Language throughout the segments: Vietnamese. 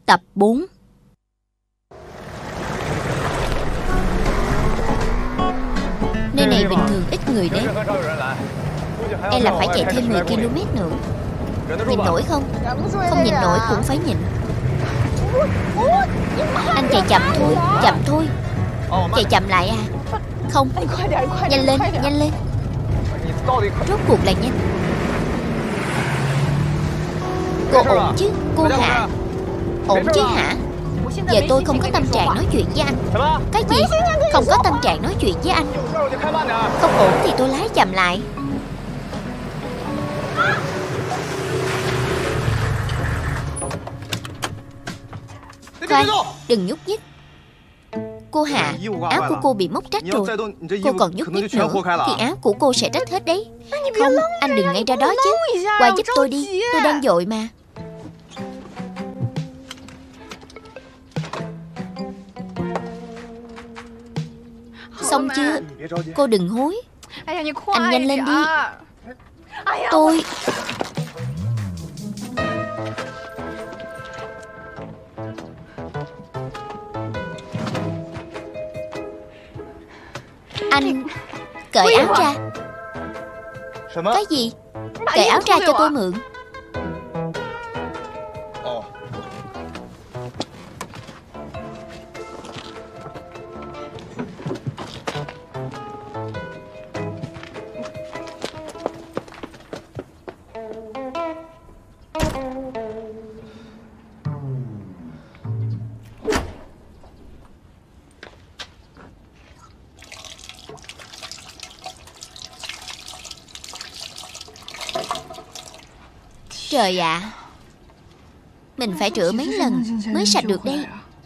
Tập 4. Nơi này bình thường ít người đến, e là phải chạy thêm 10 km nữa. Nhìn nổi không? Không nhìn nổi cũng phải nhìn. Anh chạy chậm thôi, chậm thôi. Chạy chậm lại à? Không, nhanh lên, nhanh lên. Rốt cuộc là nhanh. Cô ổn chứ, cô Hạ? Ổn chứ hả? Giờ tôi không có tâm trạng nói chuyện với anh. Cái gì? Không có tâm trạng nói chuyện với anh. Không ổn thì tôi lái chậm lại. Khoan, đừng nhúc nhích. Cô Hạ, áo của cô bị móc rách rồi. Cô còn nhúc nhích nữa thì áo của cô sẽ rách hết đấy. Không, anh đừng ngay ra đó chứ. Qua giúp tôi đi, tôi đang vội mà. Xong chưa? Cô đừng hối. Anh nhanh lên đi. Tôi... Anh cởi áo ra. Cái gì? Cởi áo ra cho tôi mượn. Trời ạ, mình phải rửa mấy lần mới sạch được đây.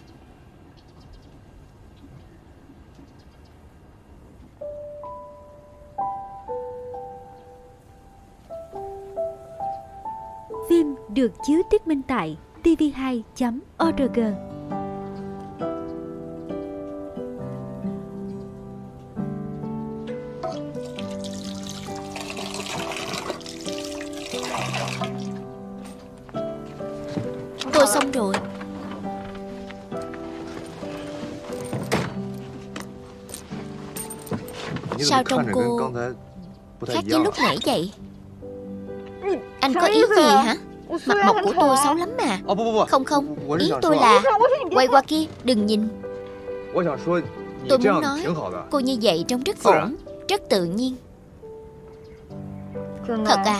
Phim được chiếu tiết minh tại tv2.org. Tôi xong rồi. Sao trông cô khác với lúc nãy vậy? Anh có ý gì hả? Mặt mộc của tôi xấu lắm mà. Không không, ý tôi là quay qua kia, đừng nhìn. Tôi muốn nói cô như vậy trông rất ổn, rất tự nhiên. Thật à?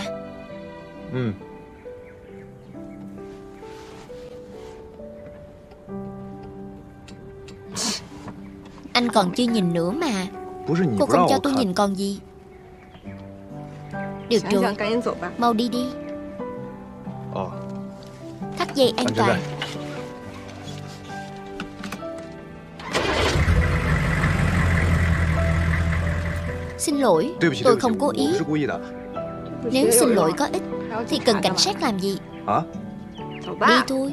Anh còn chưa nhìn nữa mà. Cô không cho tôi nhìn còn gì. Được rồi, mau đi đi. Thắt dây an toàn. Xin lỗi, tôi không cố ý. Nếu xin lỗi có ích thì cần cảnh sát làm gì? Đi thôi.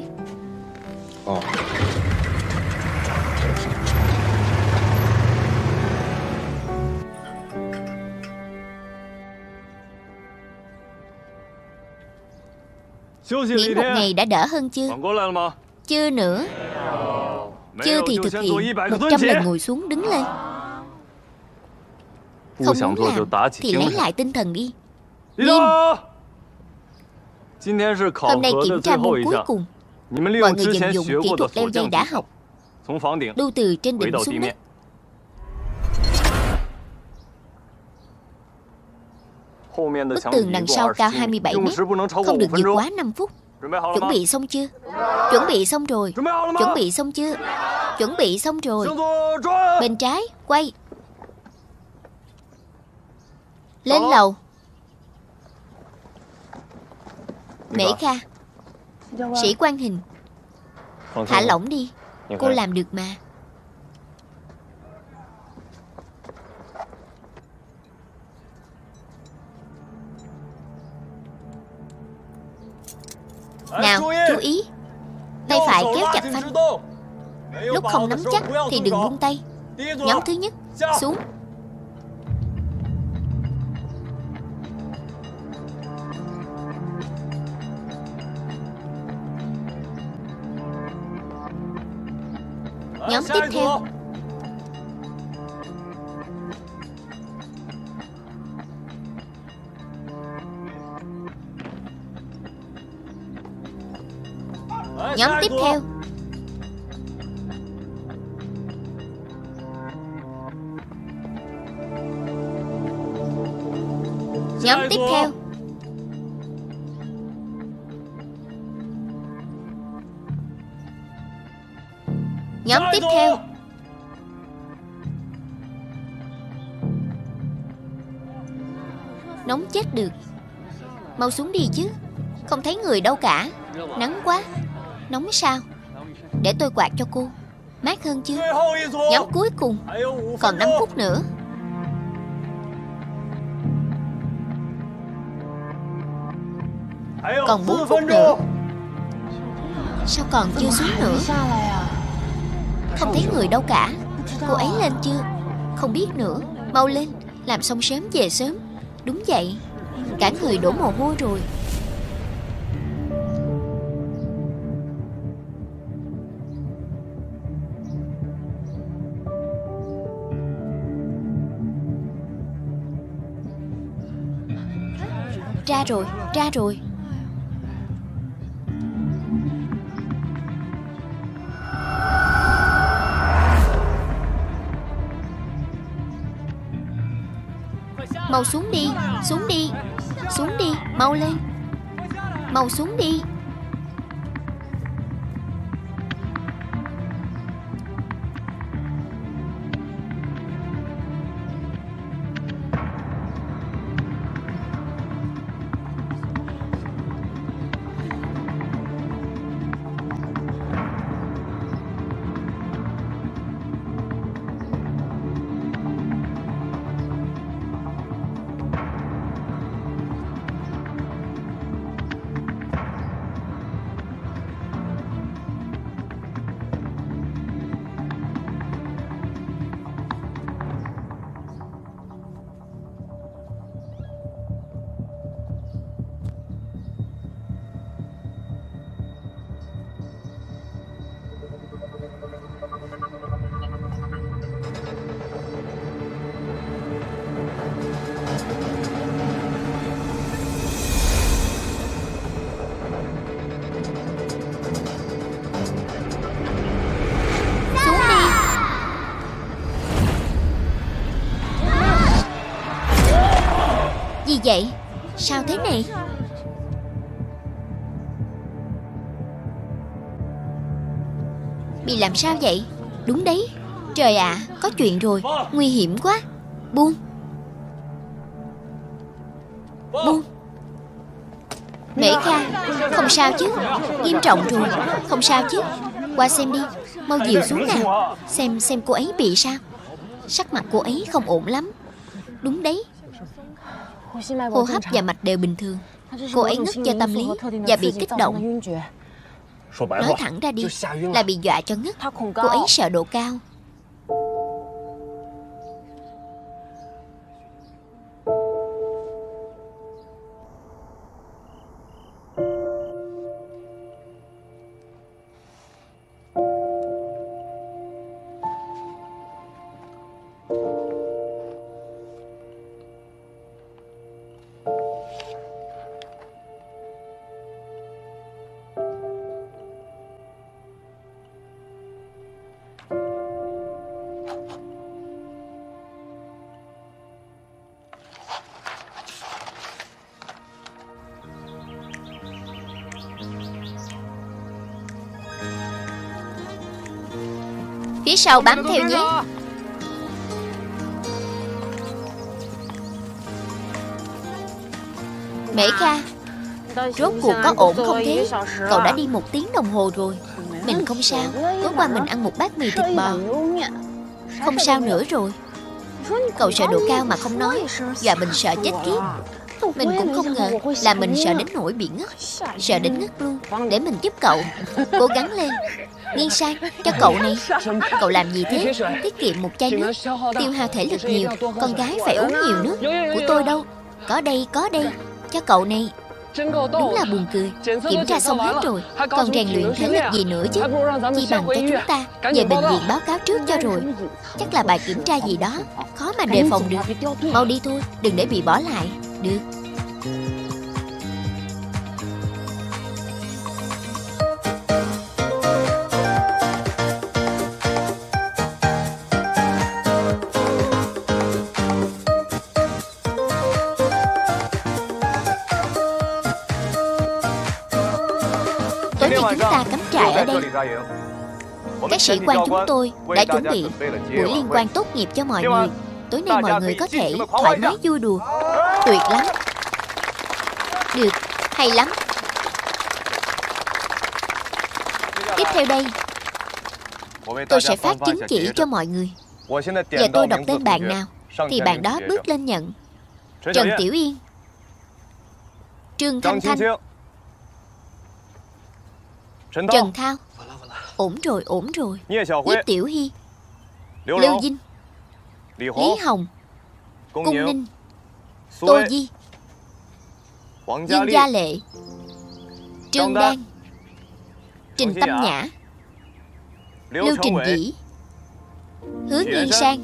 Nghỉ một ngày đã đỡ hơn chưa? Chưa nữa. Chưa thì thực hiện 100 lần ngồi xuống đứng lên. Không muốn làm thì lấy lại tinh thần đi. Nghiêm. Hôm nay kiểm tra môn cuối cùng. Mọi người vận dụng kỹ thuật leo dây đã học. Đu từ trên đỉnh xuống đất. Bức tường đằng sau cao 27 mét, không được vượt quá 5 phút. Chuẩn bị xong chưa? Chuẩn bị xong rồi. Chuẩn bị xong chưa? Chuẩn bị xong rồi. Bên trái, quay. Lên lầu. Mễ Kha, sĩ quan hình, thả lỏng đi. Cô làm được mà. Nào, chú ý. Tay phải kéo chặt phanh. Lúc không nắm chắc thì đừng buông tay. Nhóm thứ nhất, xuống. Nhóm tiếp theo. Nhóm tiếp theo. Nhóm tiếp theo. Nhóm tiếp theo. Nóng chết được. Mau xuống đi chứ. Không thấy người đâu cả. Nắng quá. Nóng sao? Để tôi quạt cho cô. Mát hơn chưa? Nhóm cuối cùng. Còn 5 phút nữa. Còn 4 phút nữa. Sao còn chưa xuống nữa? Không thấy người đâu cả. Cô ấy lên chưa? Không biết nữa. Mau lên. Làm xong sớm về sớm. Đúng vậy. Cả người đổ mồ hôi rồi. Ra rồi, ra rồi. Mau xuống đi, xuống đi. Xuống đi, mau lên. Mau xuống đi. Gì vậy? Sao thế này? Bị làm sao vậy? Đúng đấy. Trời ạ, có chuyện rồi. Nguy hiểm quá. Buông. Buông. Mễ Kha, không sao chứ? Nghiêm trọng rồi. Không sao chứ? Qua xem đi. Mau dìu xuống nào. Xem cô ấy bị sao. Sắc mặt cô ấy không ổn lắm. Đúng đấy. Hô hấp và mạch đều bình thường. Cô ấy ngất do tâm lý và bị kích động. Nói thẳng ra đi, là bị dọa cho ngất. Cô ấy sợ độ cao. Phía sau bám theo nhé. Mễ Kha, rốt cuộc có ổn không thế? Cậu đã đi 1 tiếng đồng hồ rồi. Mình không sao. Tối qua mình ăn một bát mì thịt bò. Không sao nữa rồi. Cậu sợ độ cao mà không nói, dọa mình sợ chết khiếp. Mình cũng không ngờ là mình sợ đến nỗi bị ngất. Sợ đến ngất luôn. Để mình giúp cậu. Cố gắng lên. Nghiêng sang, cho cậu này. Cậu làm gì thế? Tiết kiệm một chai nước. Tiêu hao thể lực nhiều. Con gái phải uống nhiều nước. Của tôi đâu? Có đây, có đây. Cho cậu này. Đúng là buồn cười. Kiểm tra xong hết rồi, còn rèn luyện thể lực gì nữa chứ. Chi bằng cho chúng ta về bệnh viện báo cáo trước cho rồi. Chắc là bài kiểm tra gì đó, khó mà đề phòng được. Mau đi thôi, đừng để bị bỏ lại. Được. Tối nay chúng ta cắm trại ở đây. Các sĩ quan chúng tôi đã chuẩn bị buổi liên quan tốt nghiệp cho mọi người. Tối nay mọi người có thể thoải mái vui đùa. Tuyệt lắm. Được, hay lắm. Tiếp theo đây, tôi sẽ phát chứng chỉ cho mọi người. Giờ tôi đọc tên bạn nào thì bạn đó bước lên nhận. Trần Tiểu Yên, Trương Thanh Thanh, Trần Thao. Ổn rồi, ổn rồi. Nhiếp Tiểu Hy, Lưu Vinh, Lý Hồng, Cung Ninh, Tô Di, Dương Gia Lệ, Trương Đan, Trình Tâm Nhã, Lưu Trình Dĩ, Hứa Nghiên Sang.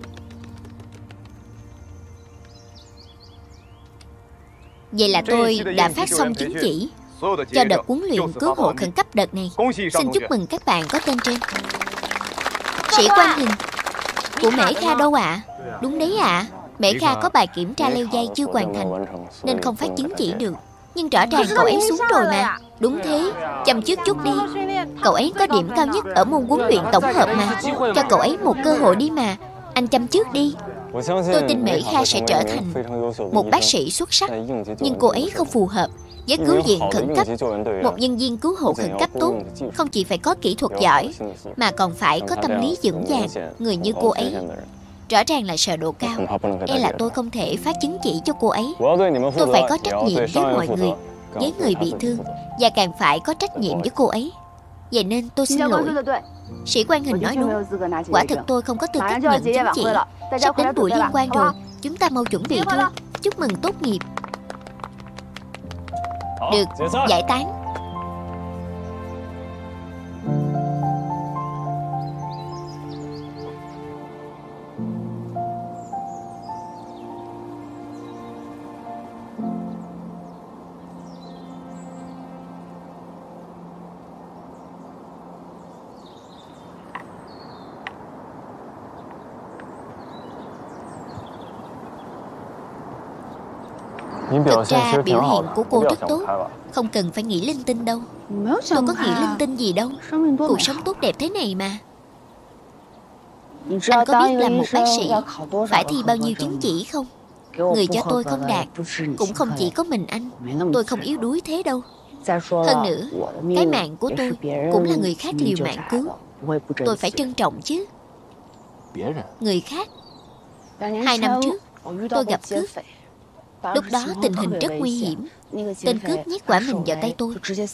Vậy là tôi đã phát xong chứng chỉ cho đợt huấn luyện cứu hộ khẩn cấp đợt này. Xin chúc mừng các bạn có tên trên. Sĩ quan Hình, của Mễ Kha đâu ạ? Đúng đấy ạ. Mễ Kha có bài kiểm tra leo dây chưa hoàn thành nên không phát chứng chỉ được. Nhưng rõ ràng cậu ấy xuống rồi mà. Đúng thế, chăm trước chút đi. Cậu ấy có điểm cao nhất ở môn huấn luyện tổng hợp mà. Cho cậu ấy một cơ hội đi mà. Anh chăm trước đi. Tôi tin Mễ Kha sẽ trở thành một bác sĩ xuất sắc. Nhưng cô ấy không phù hợp với cứu viện khẩn cấp. Một nhân viên cứu hộ khẩn cấp tốt không chỉ phải có kỹ thuật giỏi mà còn phải có tâm lý vững vàng. Người như cô ấy rõ ràng là sợ độ cao. E là tôi không thể phát chứng chỉ cho cô ấy. Tôi phải có trách nhiệm với mọi người, với người bị thương, và càng phải có trách nhiệm với cô ấy. Vậy nên tôi xin lỗi. Sĩ quan Hình nói đúng. Quả thực tôi không có tư cách nhận chứng chỉ. Sắp đến buổi liên quan rồi, chúng ta mau chuẩn bị thôi. Chúc mừng tốt nghiệp. Được, giải tán. Thực ra biểu hiện của cô rất tốt, không cần phải nghĩ linh tinh đâu. Tôi có nghĩ linh tinh gì đâu. Cuộc sống tốt đẹp thế này mà. Anh có biết làm một bác sĩ phải thi bao nhiêu chứng chỉ không? Người cho tôi không đạt cũng không chỉ có mình anh. Tôi không yếu đuối thế đâu. Hơn nữa, cái mạng của tôi cũng là người khác liều mạng cứu. Tôi phải trân trọng chứ. Người khác. 2 năm trước tôi gặp cướp. Lúc đó tình hình rất nguy hiểm. Tên cướp nhét quả mìn vào tay tôi.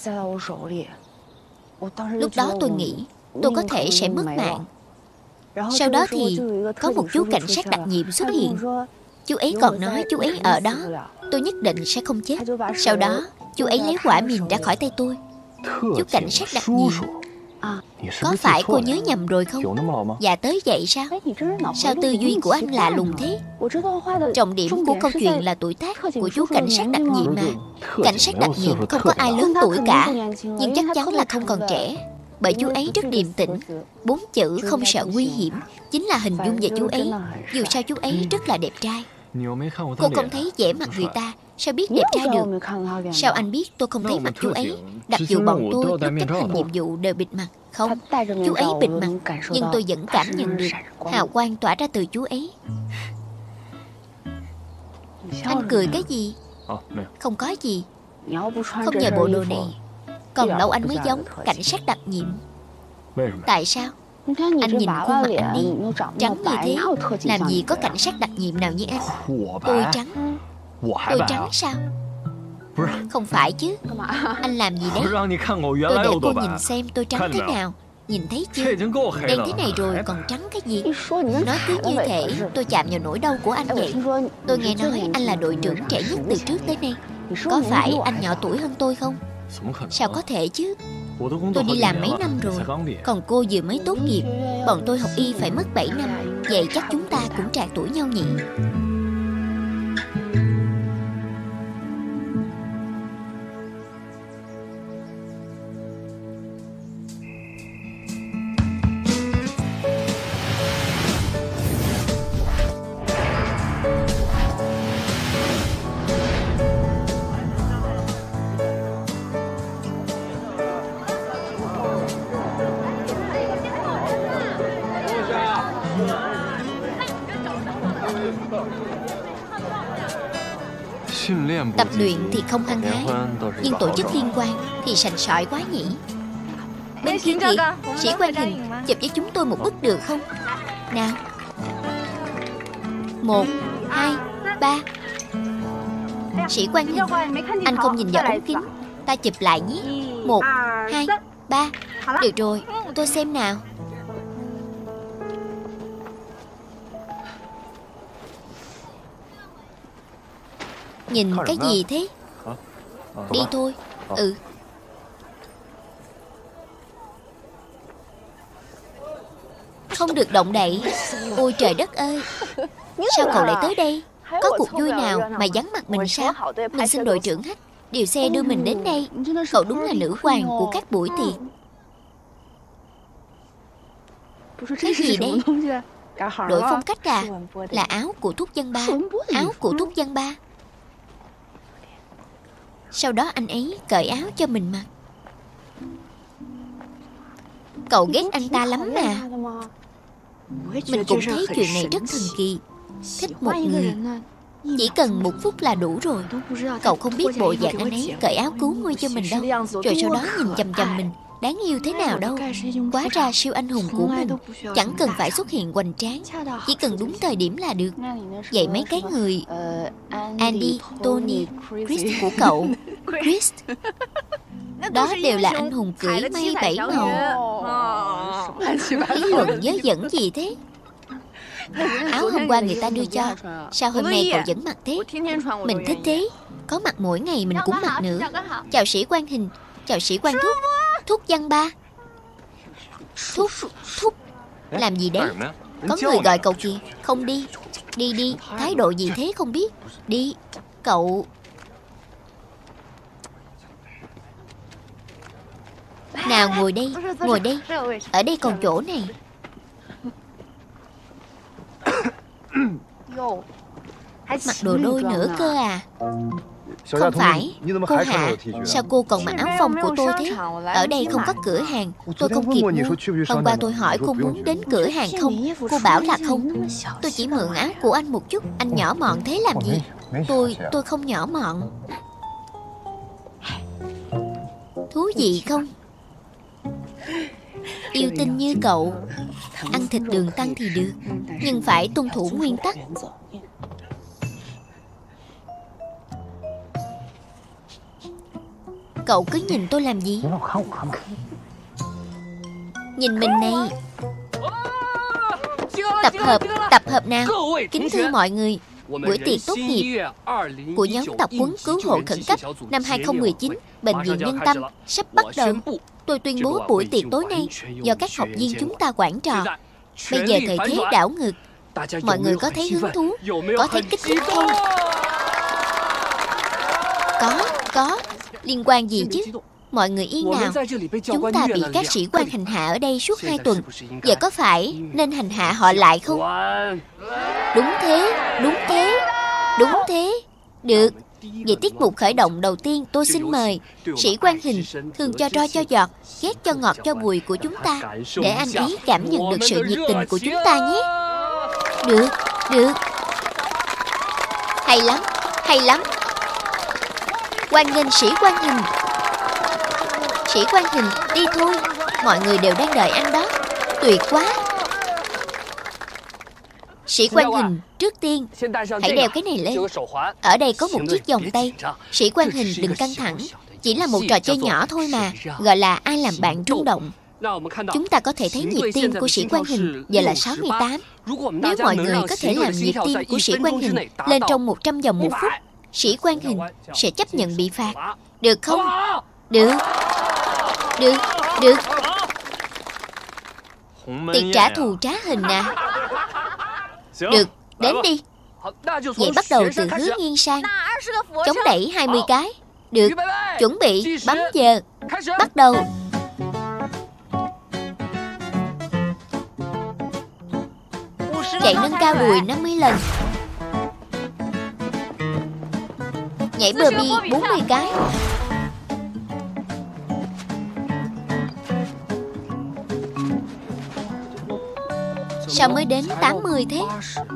Lúc đó tôi nghĩ tôi có thể sẽ mất mạng. Sau đó thì có một chú cảnh sát đặc nhiệm xuất hiện. Chú ấy còn nói chú ấy ở đó, tôi nhất định sẽ không chết. Sau đó chú ấy lấy quả mìn ra khỏi tay tôi. Chú cảnh sát đặc nhiệm. Có phải cô nhớ nhầm rồi không? Dạ tới vậy sao? Sao tư duy của anh lạ lùng thế? Trọng điểm của câu chuyện là tuổi tác của chú cảnh sát đặc nhiệm mà. Cảnh sát đặc nhiệm không có ai lớn tuổi cả, nhưng chắc chắn là không còn trẻ. Bởi chú ấy rất điềm tĩnh. 4 chữ không sợ nguy hiểm chính là hình dung về chú ấy. Dù sao chú ấy rất là đẹp trai. Cô không thấy vẻ mặt người ta, sao biết đẹp trai được? Sao anh biết tôi không thấy mặt chú ấy? Đặc dù bọn tôi lúc chấp hành nhiệm vụ đều bịt mặt. Không, chú ấy bịt mặt, nhưng tôi vẫn cảm nhận được hào quang tỏa ra từ chú ấy. Anh cười cái gì? Không có gì. Không nhờ bộ đồ này, còn lâu anh mới giống cảnh sát đặc nhiệm. Tại sao? Anh nhìn khuôn mặt anh đi, trắng như thế, làm gì có cảnh sát đặc nhiệm nào như anh. Tôi trắng. Tôi trắng sao? Không phải chứ. Anh làm gì đấy? Tôi để cô nhìn xem tôi trắng thế nào. Nhìn thấy chưa? Đen thế này rồi còn trắng cái gì? Nói cứ như thể tôi chạm vào nỗi đau của anh vậy. Tôi nghe nói anh là đội trưởng trẻ nhất từ trước tới nay. Có phải anh nhỏ tuổi hơn tôi không? Sao có thể chứ? Tôi đi làm mấy năm rồi, còn cô vừa mới tốt nghiệp. Bọn tôi học y phải mất 7 năm. Vậy chắc chúng ta cũng trạc tuổi nhau nhỉ? Tập luyện thì không hăng hái, nhưng tổ chức liên quan thì sành sỏi quá nhỉ. Bên kia kìa, sĩ quan Hình, chụp với chúng tôi một bức được không? Nào, 1, 2, 3. Sĩ quan Hình, anh không nhìn vào ống kính, ta chụp lại nhé. 1, 2, 3. Được rồi, tôi xem nào. Nhìn cái gì thế? Đi thôi. Ừ. Không được động đậy. Ôi trời đất ơi, sao cậu lại tới đây? Có cuộc vui nào mà vắng mặt mình sao? Mình xin đội trưởng Hách điều xe đưa mình đến đây. Cậu đúng là nữ hoàng của các buổi tiệc. Cái gì đây? Đổi phong cách à? Là áo của Thúc Văn Ba. Áo của Thúc Văn Ba. Sau đó anh ấy cởi áo cho mình mặc. Cậu ghét anh ta lắm mà. Mình cũng thấy chuyện này rất thần kỳ. Thích một người chỉ cần 1 phút là đủ rồi. Cậu không biết bộ dạng anh ấy cởi áo cứu nguy cho mình đâu, rồi sau đó nhìn chằm chằm mình. Đáng yêu thế nào đâu. Hóa ra siêu anh hùng của mình chẳng cần phải xuất hiện hoành tráng, chỉ cần đúng thời điểm là được. Vậy mấy cái người Andy, Tony, Chris của cậu, Chris, đó đều là anh hùng cưỡi mây 7 màu. Lý luận dớ dẫn gì thế? Áo hôm qua người ta đưa cho, sao hôm nay cậu vẫn mặc thế? Mình thích thế, có mặc mỗi ngày mình cũng mặc nữa. Chào sĩ quan Hình. Chào sĩ quan Thúc. Thúc Văn Ba. Thúc làm gì đấy? Có người gọi cậu kìa. Không đi. Đi, thái độ gì thế không biết. Đi. Cậu. Nào ngồi đây. Ngồi đây. Ở đây còn chỗ này. Mặc đồ đôi nữa cơ à? Không phải. Cô Hạ, sao cô còn mặc áo phông của tôi thế? Ở đây không có cửa hàng, tôi không kịp mua. Hôm qua tôi hỏi cô muốn đến cửa hàng không, cô bảo là không. Tôi chỉ mượn áo của anh một chút. Anh nhỏ mọn thế làm gì? Tôi không nhỏ mọn. Thú vị không? Yêu tinh như cậu, ăn thịt đường tăng thì được, nhưng phải tuân thủ nguyên tắc. Cậu cứ nhìn tôi làm gì? Nhìn mình này. Tập hợp nào. Kính thưa mọi người, buổi tiệc tốt nghiệp của nhóm tập huấn cứu hộ khẩn cấp năm 2019 Bệnh viện Nhân Tâm sắp bắt đầu. Tôi tuyên bố buổi tiệc tối nay do các học viên chúng ta quản trò. Bây giờ thời thế đảo ngược, mọi người có thấy hứng thú, có thấy kích thích không? Có. Liên quan gì chứ? Mọi người yên nào. Chúng ta bị các sĩ quan hành hạ ở đây suốt 2 tuần. Giờ có phải nên hành hạ họ lại không? Đúng thế. Được. Về tiết mục khởi động đầu tiên, tôi xin mời sĩ quan Hình, thường cho tro cho giọt, ghét cho ngọt cho bùi của chúng ta, để anh ấy cảm nhận được sự nhiệt tình của chúng ta nhé. Được. Hay lắm. Hoan nghênh sĩ quan Hình. Sĩ quan Hình, đi thôi. Mọi người đều đang đợi anh đó. Tuyệt quá. Sĩ quan Hình, trước tiên hãy đeo cái này lên. Ở đây có một chiếc vòng tay. Sĩ quan Hình, đừng căng thẳng. Chỉ là một trò chơi nhỏ thôi mà, gọi là ai làm bạn rung động. Chúng ta có thể thấy nhịp tim của sĩ quan Hình giờ là 68. Nếu mọi người có thể làm nhịp tim của sĩ quan Hình lên trong 100 vòng một phút, sĩ quan Hình sẽ chấp nhận bị phạt, được không? Được. Được. Được. Tiệc trả thù trá Hình à? Được, đến đi. Vậy bắt đầu từ hướng nghiêng sang, chống đẩy 20 cái. Được, chuẩn bị, bấm giờ. Bắt đầu. Chạy nâng cao đùi 50 lần. Nhảy bờ bi 40 cái. Sao mới đến 80 thế?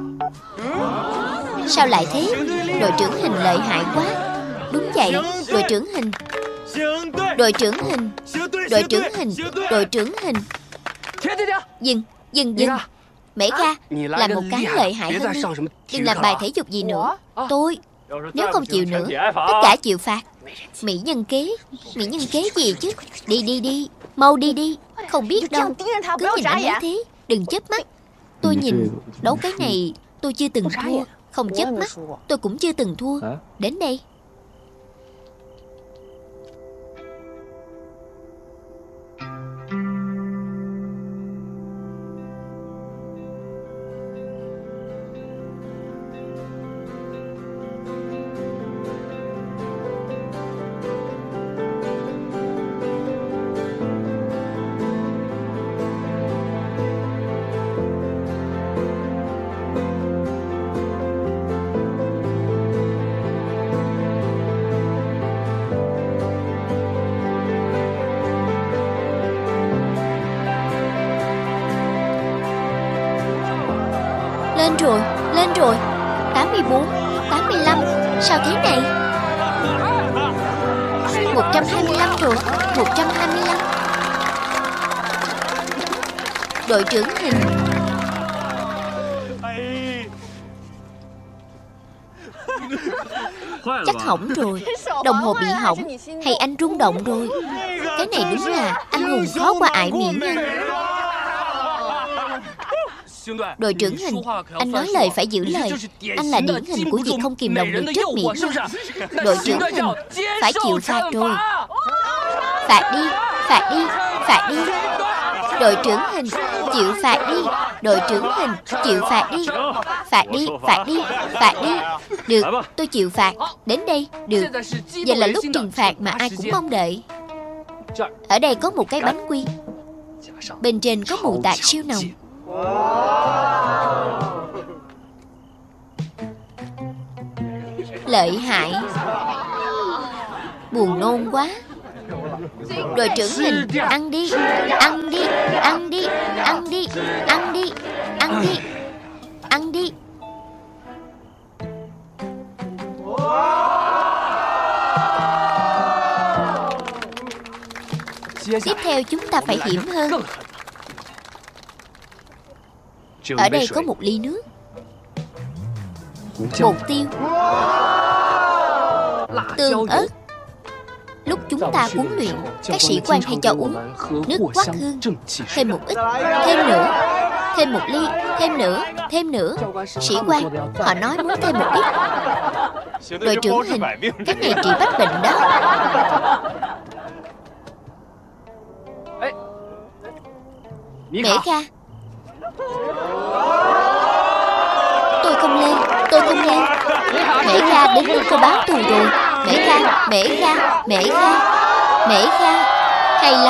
Sao lại thế? Đội trưởng Hình lợi hại quá. Đúng vậy, đội trưởng Hình. Đội trưởng Hình. Đội trưởng Hình. Đội trưởng Hình. Dừng, dừng, dừng. Mễ Kha, làm một cái lợi hại hơn đi. Đừng làm bài thể dục gì nữa. Tôi, nếu không chịu nữa, tất cả chịu phạt. Mỹ nhân kế. Mỹ nhân kế gì chứ? Đi đi đi, mau đi đi. Không biết đâu, cứ nhìn anh ấy thế. Đừng chớp mắt. Tôi nhìn đấu cái này tôi chưa từng thua. Không chớp mắt, tôi cũng chưa từng thua. Đến đây. Lên rồi, lên rồi. 84, 85. Sao thế này? 125 rồi, 125. Đội trưởng Hình. Chắc hỏng rồi. Đồng hồ bị hỏng. Hay anh rung động rồi? Cái này đúng là anh hùng khó qua ải mỹ nhân. Đội trưởng Hình, anh nói lời phải giữ lời. Anh là điển hình của việc không kìm lòng được trước mỹ nhân. Đội trưởng Hình, phải chịu phạt rồi. Phạt đi, phạt đi, phạt đi. Đội trưởng Hình, chịu phạt đi. Đội trưởng Hình, chịu phạt đi. Phạt đi, phạt đi, phạt đi. Được, tôi chịu phạt. Đến đây, được. Giờ là lúc trừng phạt mà ai cũng mong đợi. Ở đây có một cái bánh quy. Bên trên có mù tạt siêu nồng. Lợi hại. Buồn nôn quá. Đội trưởng Hình, ăn đi, ăn đi, ăn đi, ăn đi, ăn đi, ăn đi, ăn đi. Tiếp theo chúng ta phải hiểm hơn. Ở đây có một ly nước, bột tiêu, tương ớt. Lúc chúng ta huấn luyện, các sĩ quan hay cho uống nước quắc hương. Thêm một ít, thêm nữa, thêm một ly, thêm nữa, thêm nữa. Sĩ quan, họ nói muốn thêm một ít. Đội trưởng Hình, cái này trị bách bệnh đó. Mễ Kha, tôi không lên, tôi không lên. Mễ Kha, đến lúc tôi báo thù rồi. Mễ Kha, Mễ Kha, Mễ Kha, Mễ Kha. Hay lắm.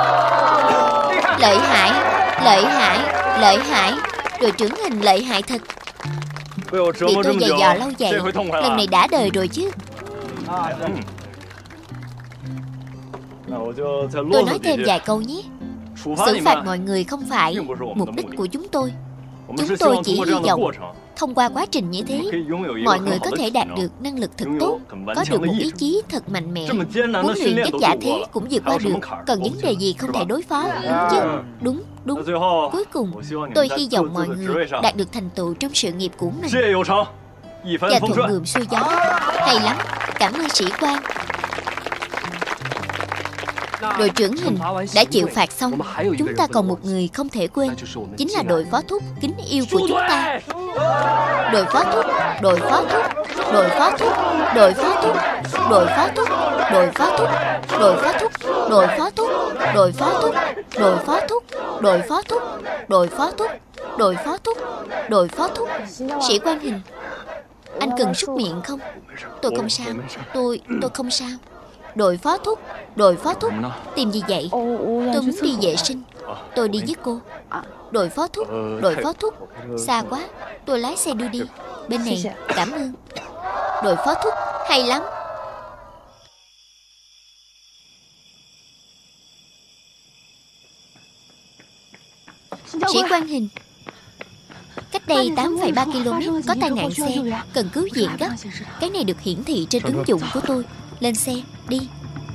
Lợi hại, lợi hại, lợi hại. Đội trưởng Hình lợi hại thật. Bị tôi giày dò lâu vậy, lần này đã đời rồi chứ. Tôi nói thêm vài câu nhé. Xử phạt mọi người không phải mục đích của chúng tôi. Chúng tôi chỉ hy vọng thông qua quá trình như thế, mọi người có thể đạt được năng lực thật tốt, có được một ý chí thật mạnh mẽ. Huấn luyện vất vả thế cũng vượt qua được. Còn vấn đề gì không thể đối phó, đúng chứ? Đúng, đúng. Cuối cùng, tôi hy vọng mọi người đạt được thành tựu trong sự nghiệp của mình và thuận buồm xuôi gió. Hay lắm, cảm ơn sĩ quan. Đội trưởng Hình đã chịu phạt xong, chúng ta còn một người không thể quên, chính là đội phó thúc kính yêu của chúng ta. Đội phó thúc, đội phó thúc, đội phó thúc, đội phó thúc, đội phó thúc, đội phó thúc, đội phó thúc, đội phó thúc, đội phó thúc, đội phó thúc, đội phó thúc, đội phó thúc, đội phó thúc, đội phó thúc. Sĩ quan Hình, anh cần súc miệng không? Tôi không sao, tôi không sao. Đội phó thúc, đội phó thúc, tìm gì vậy? Tôi muốn đi vệ sinh. Tôi đi với cô. Đội phó thúc, đội phó thúc, xa quá, tôi lái xe đưa đi. Bên này, cảm ơn. Đội phó thúc, hay lắm. Sĩ quan Hình, cách đây 8,3 km có tai nạn xe, cần cứu viện gấp. Cái này được hiển thị trên ứng dụng của tôi. Lên xe, đi.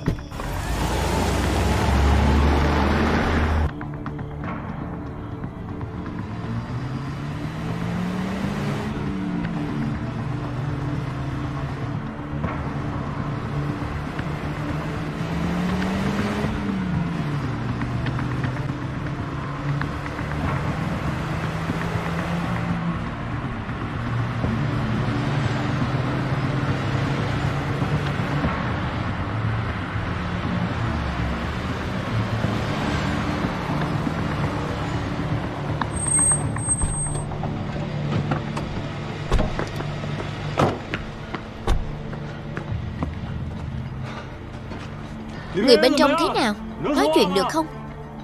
Người bên trong thế nào? Nói chuyện được không?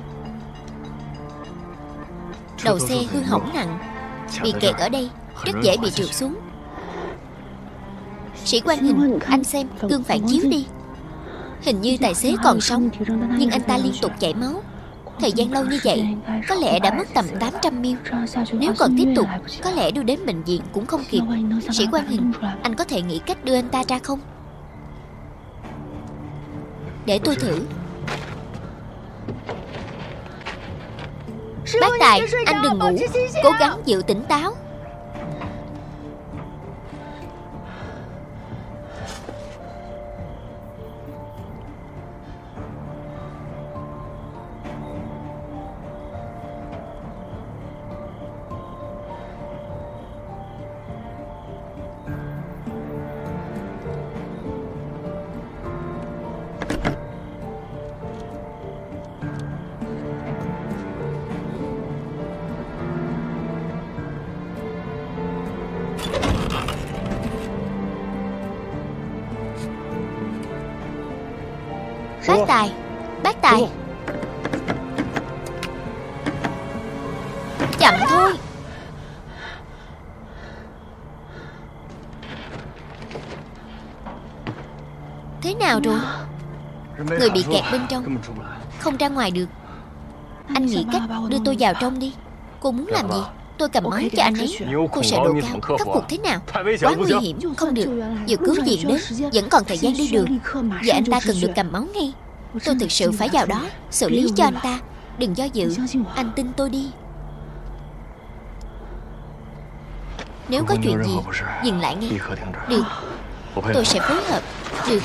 Đầu xe hư hỏng nặng, bị kẹt ở đây, rất dễ bị trượt xuống. Sĩ quan Hình, anh xem gương phản chiếu đi. Hình như tài xế còn sống, nhưng anh ta liên tục chảy máu. Thời gian lâu như vậy, có lẽ đã mất tầm 800 ml. Nếu còn tiếp tục, có lẽ đưa đến bệnh viện cũng không kịp. Sĩ quan Hình, anh có thể nghĩ cách đưa anh ta ra không? Để tôi thử. Bác Tài, anh đừng ngủ, cố gắng giữ tỉnh táo. Bác Tài, bác Tài, chậm thôi. Thế nào rồi? Người bị kẹt bên trong, không ra ngoài được. Anh nghĩ cách đưa tôi vào trong đi. Cô muốn làm gì? Tôi cầm máu cho anh ấy. Cô sợ độ cao, khắc phục thế nào? Quá nguy hiểm, không được. Vừa cứu viện đến, vẫn còn thời gian đi đường. Giờ anh ta cần được cầm máu ngay. Tôi thực sự phải vào đó, xử lý cho anh ta. Đừng do dự, anh tin tôi đi. Nếu có chuyện gì, dừng lại nghe. Được, tôi sẽ phối hợp. Được.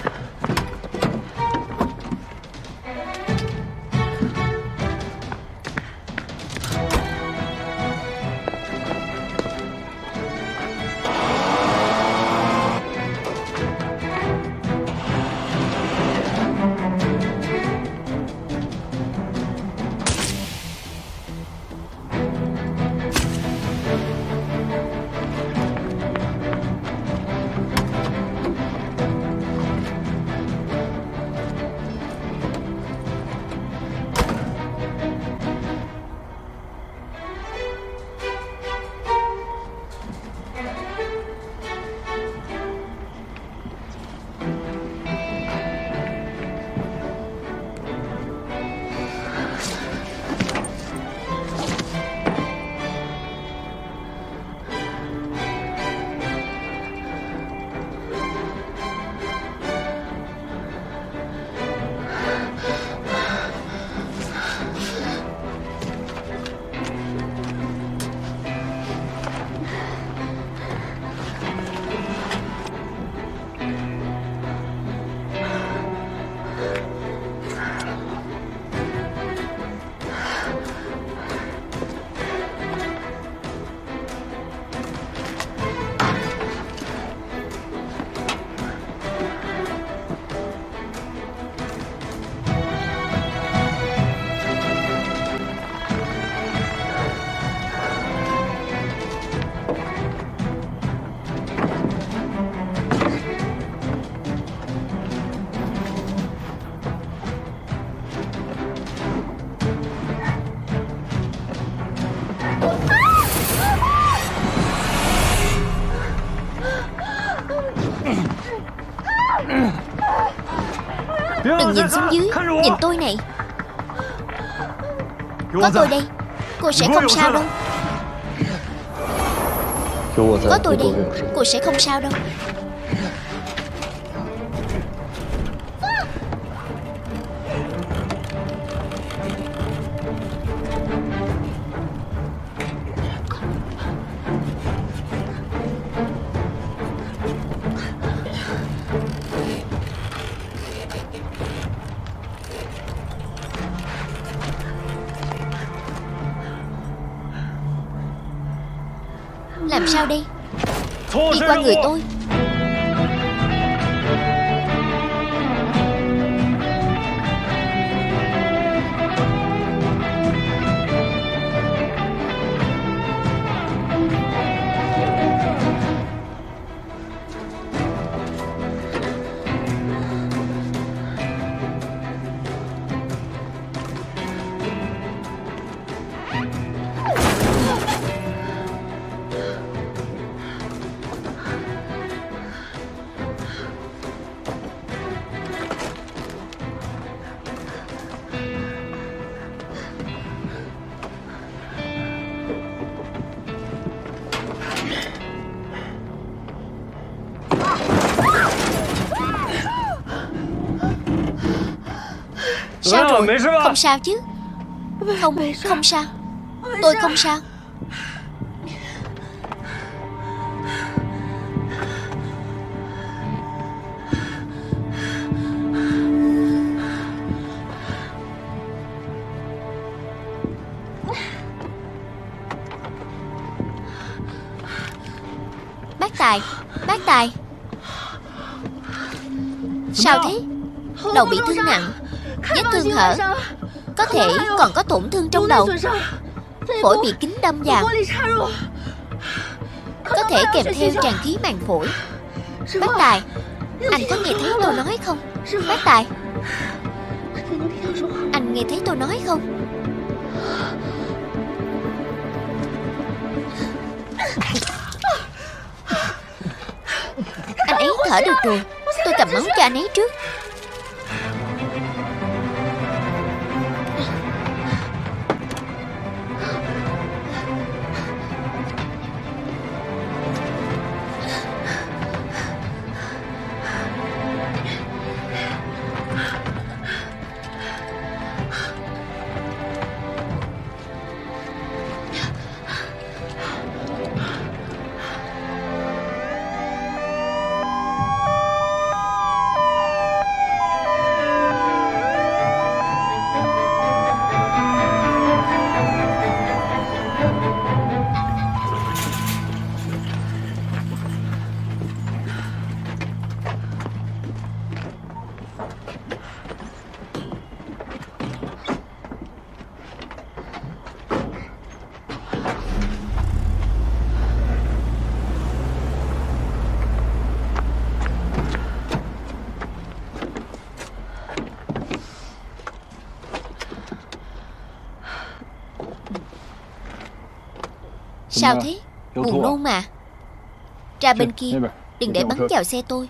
Đừng nhìn xuống dưới. Nhìn tôi này. Có tôi đây, cô sẽ không sao đâu. Có tôi đây, cô sẽ không sao đâu. Làm sao đây? Đi qua người tôi. Sao rồi? Không sao chứ? Không sao. Tôi không sao. Bác Tài. Sao thế? Đầu bị thương nặng, vết thương hở, có thể còn có tổn thương trong đầu. Phổi bị kính đâm vào, có thể kèm theo tràn khí màng phổi. Bác Tài, anh có nghe thấy tôi nói không? Bác Tài, anh nghe thấy tôi nói không? Anh ấy thở được rồi. Tôi cầm máu cho anh ấy trước. Sao thế? Buồn nôn mà. Ra bên kia, đừng để bắn vào xe tôi.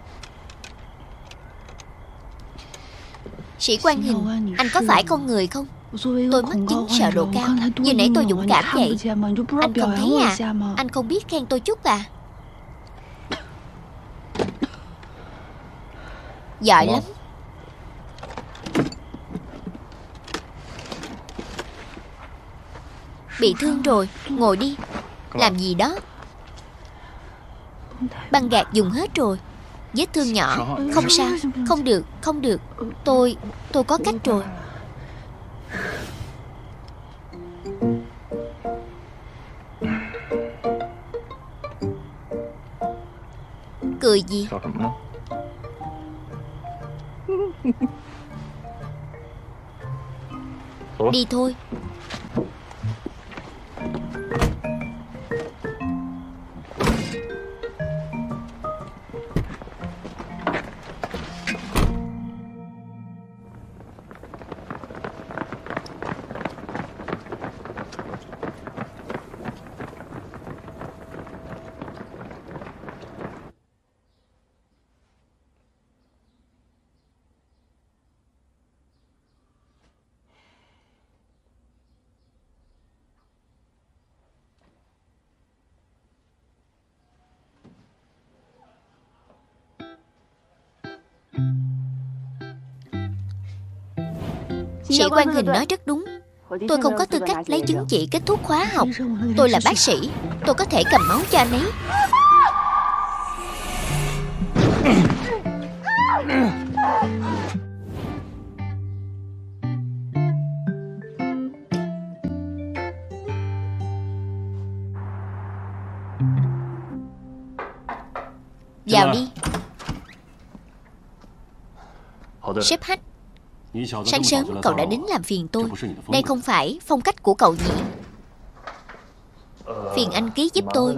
Sĩ Quan Hình, anh có phải con người không? Tôi mắt chính sợ độ cao. Vừa nãy tôi dũng cảm vậy, anh không thấy à? Anh không biết khen tôi chút à? Giỏi lắm. Bị thương rồi, ngồi đi. Làm gì đó? Băng gạc dùng hết rồi. Vết thương nhỏ, không sao. Không được. Tôi có cách rồi. Cười gì? Đi thôi. Sĩ Quan Hình nói rất đúng. Tôi không có tư cách lấy chứng chỉ kết thúc khóa học. Tôi là bác sĩ, tôi có thể cầm máu cho anh ấy. Vào đi. Sếp Hách, sáng sớm cậu đã đến làm phiền tôi. Đây không phải phong cách của cậu nhỉ? Phiền anh ký giúp tôi.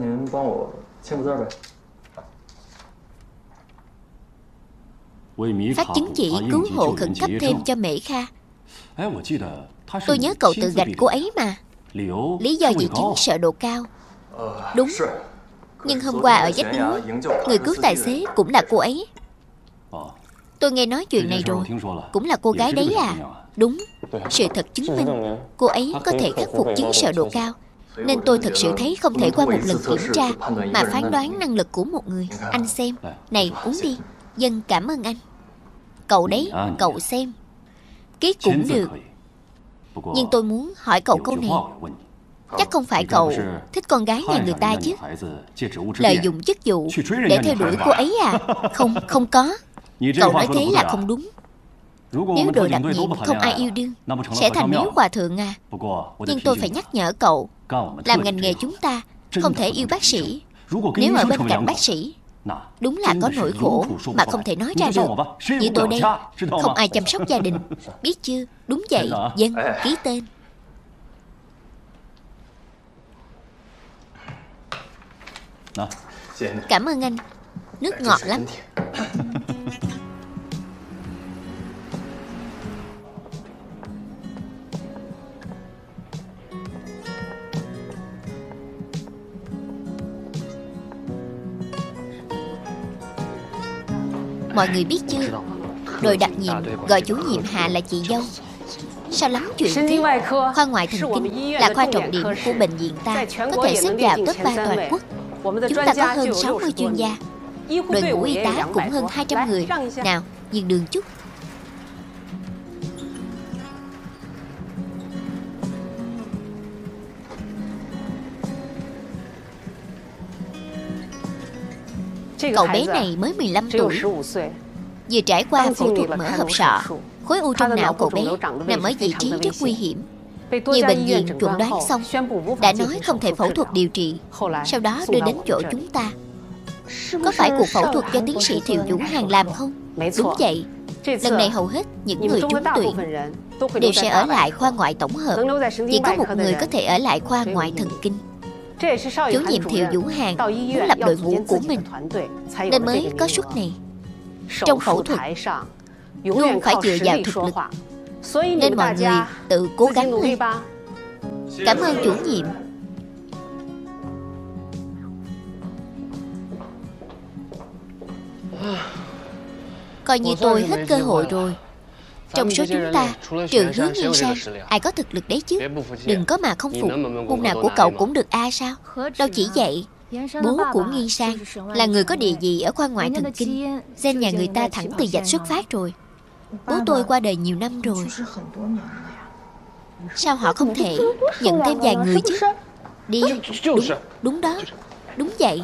Phát chứng chỉ cứu hộ khẩn cấp thêm cho Mễ Kha. Tôi nhớ cậu tự gạch cô ấy mà. Lý do gì chứng sợ độ cao? Đúng. Nhưng hôm qua ở vách núi, người cứu tài xế cũng là cô ấy. Tôi nghe nói chuyện này rồi. Cũng là cô gái đấy à? Đúng. Sự thật chứng minh cô ấy có thể khắc phục chứng sợ độ cao. Nên tôi thật sự thấy không thể qua một lần kiểm tra mà phán đoán năng lực của một người. Anh xem. Này, uống đi. Dân cảm ơn anh. Cậu đấy, cậu xem. Ký cũng được. Nhưng tôi muốn hỏi cậu câu này. Chắc không phải cậu thích con gái nhà người ta chứ? Lợi dụng chức vụ để theo đuổi cô ấy à? Không có. Cậu nói thế là không đúng. Nếu đội đặc nhiệm không ai yêu đương sẽ thành miếu hòa thượng à? Nhưng tôi phải nhắc nhở cậu, làm ngành nghề chúng ta không thể yêu bác sĩ. Nếu ở bên cạnh bác sĩ, đúng là có nỗi khổ mà không thể nói ra được. Như tôi đây, không ai chăm sóc gia đình. Biết chưa? Đúng vậy. Dân, ký tên. Cảm ơn anh. Nước ngọt lắm. Mọi người biết chưa? Đội đặc nhiệm gọi chủ nhiệm Hạ là chị dâu. Sao lắm chuyện thế? Khoa ngoại thần kinh là khoa trọng điểm của bệnh viện ta, có thể xếp vào top 3 toàn quốc. Chúng ta có hơn 60 chuyên gia. Đội ngũ y tá cũng hơn 200 người. Nào, nhường đường chút. Cậu bé này mới 15 tuổi, vừa trải qua phẫu thuật mở hộp sọ. Khối u trong não cậu bé nằm ở vị trí rất nguy hiểm. Nhiều bệnh viện chuẩn đoán xong đã nói không thể phẫu thuật điều trị. Sau đó đưa đến chỗ chúng ta. Có phải cuộc phẫu thuật do tiến sĩ Thiệu Dũng Hàn làm không? Đúng vậy. Lần này hầu hết những người trúng tuyển đều sẽ ở lại khoa ngoại tổng hợp. Chỉ có một người có thể ở lại khoa ngoại thần kinh. Chủ nhiệm Thiệu Dũng Hàn muốn lập đội ngũ của mình nên mới có suất này. Trong phẫu thuật luôn phải dựa vào thực lực, nên mọi người tự cố gắng lên. Cảm ơn chủ nhiệm. Coi như tôi hết cơ hội rồi. Trong số chúng ta, trừ Hứa Nghiên Sang, ai có thực lực đấy chứ? Đừng có mà không phục. Môn nào của cậu cũng được A sao? Đâu chỉ vậy. Bố của Nghiên Sang là người có địa vị ở khoa ngoại thần kinh. Gen nhà người ta thẳng từ dạch xuất phát rồi. Bố tôi qua đời nhiều năm rồi. Sao họ không thể nhận thêm vài người chứ? Đi. Đúng đó. Đúng vậy.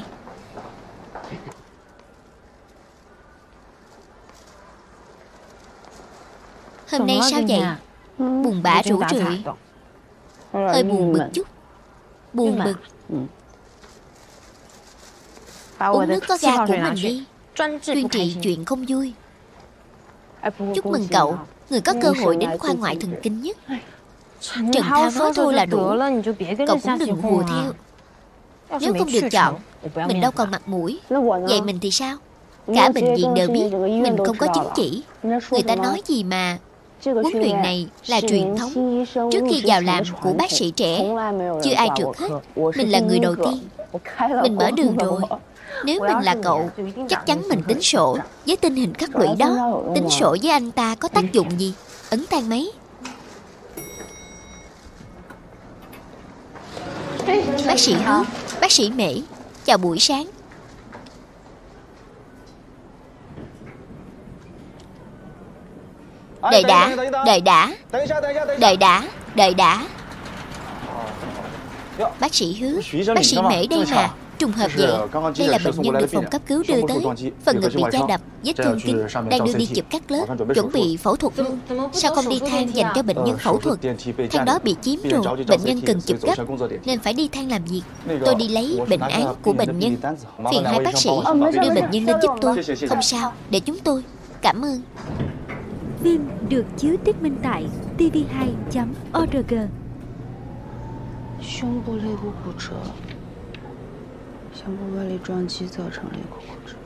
Hôm nay sao vậy? Buồn bã rủ rượi. Hơi buồn bực chút. Buồn bực. Uống nước có ga của mình đi. Tuyên trị chuyện không vui. Chúc mừng cậu, người có cơ hội đến khoa ngoại thần kinh nhất. Trần Thao nói thôi là đủ. Cậu cũng đừng hùa theo. Nếu không được chọn, mình đâu còn mặt mũi. Vậy mình thì sao? Cả bệnh viện đều biết mình không có chứng chỉ. Người ta nói gì mà huấn luyện này là truyền thống. Trước khi vào làm của bác sĩ trẻ, chưa ai trượt hết. Mình là người đầu tiên. Mình mở đường rồi. Nếu mình là cậu, chắc chắn mình tính sổ. Với tình hình khắc lũy đó, tính sổ với anh ta có tác dụng gì? Ấn thang máy. Bác sĩ Hứa, bác sĩ Mễ, chào buổi sáng. Đợi đã, đợi đã, đợi đã, đợi đã. Bác sĩ Hứa, bác sĩ Mễ đây mà. Trùng hợp vậy. Đây là bệnh nhân được phòng cấp cứu đưa tới. Phần ngực bị va đập, vết thương tím, đang đưa đi chụp cắt lớp, chuẩn bị phẫu thuật luôn. Sao không đi thang dành cho bệnh nhân phẫu thuật? Thang đó bị chiếm rồi, bệnh nhân cần chụp gấp, nên phải đi thang làm việc. Tôi đi lấy bệnh án của bệnh nhân. Phiền hai bác sĩ đưa bệnh nhân lên giúp tôi. Không sao, để chúng tôi. Cảm ơn. Phim được chiếu tiết minh tại tv2.org. 胸部肋部骨折，胸部外力撞击造成肋骨骨折。